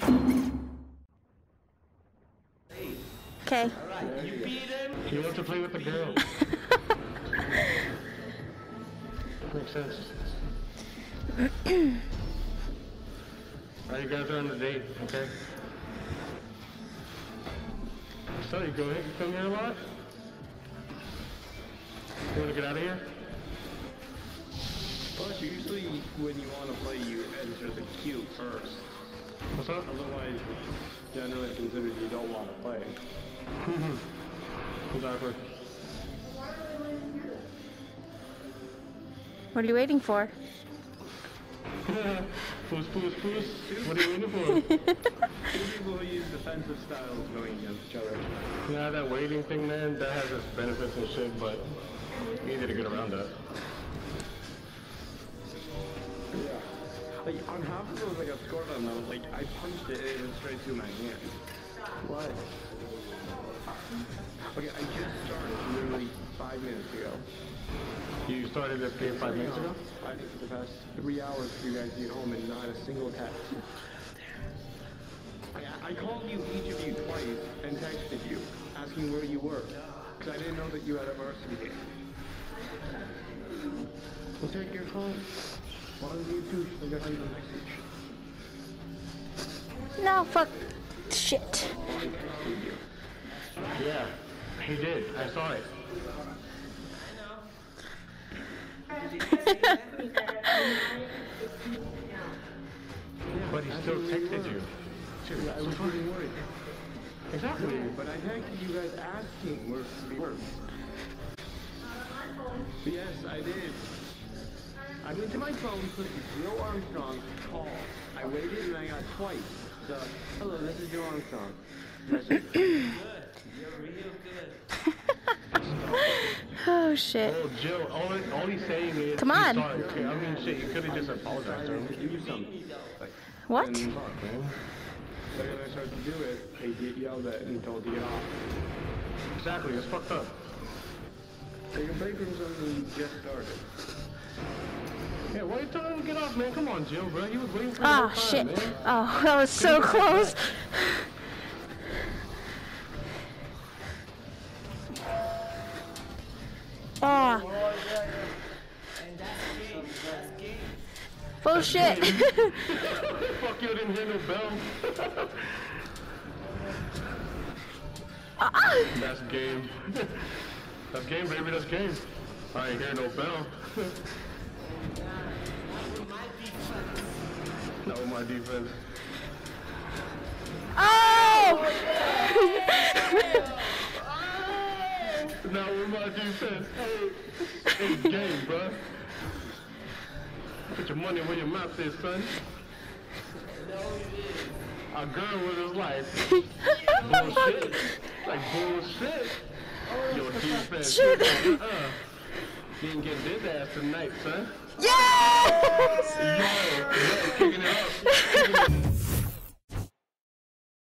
Okay. Alright, you beat him. He wants to play with the girl. Makes sense. Alright, you guys are on the date, okay? So you go ahead, you come here a lot? You wanna get out of here? Plus, usually when you want to play, you enter the queue first. What's up? Otherwise, generally considered you don't want to play. Exactly. What are you waiting for? Puss, puss, puss. What are you waiting for? Two people who use defensive styles going against each other. Yeah, that waiting thing, man, that has its benefits and shit, but easy to get around that. Yeah. Like, on half of those, like, I scored on those, like, I punched it and it went straight through my hand. What? Okay, I just started literally 5 minutes ago. You started this game 5 minutes ago? I think for the past 3 hours for you guys to get home and not a single text. I called you, each of you, twice and texted you, asking where you were. Because I didn't know that you had a varsity game. Well, take your phone. Why don't you two still get the message? No, fuck. Shit. I texted you. Yeah, he did. I saw it. But he still texted you. I was really worried. Exactly. But I texted you guys asking where we were. Yes, I did. I went to my phone, clicked Joe Armstrong, call. I waited and I got twice. So, hello, this is Joe Armstrong. Message. Good. You're real good. Oh shit. Oh, Jill, all he's saying is... Come he's on. sorry. Okay, I mean, shit, you could have just apologized to him. To do something. What? Fuck, man. But when I started to do it, they get yelled at and told to get off. Exactly, it's fucked up. Take a break from something you just started. Yeah, why are you telling him to get off, man? Come on, Jill, bro. He was waiting for the Oh whole time, shit. man. Oh, that was so close. Oh, And that's game. That's game. bullshit. Fuck you, I didn't hear no bell. That's game. That's game, baby, that's game. I ain't hear no bell. Not with my defense. Oh! Not with my defense. Hey, it's game, bro. Put your money where your mouth is, son. A girl with his life. Bullshit. Like bullshit. Your defense. Shit. You didn't get this ass tonight, son. Yes! Yo, kicking it up.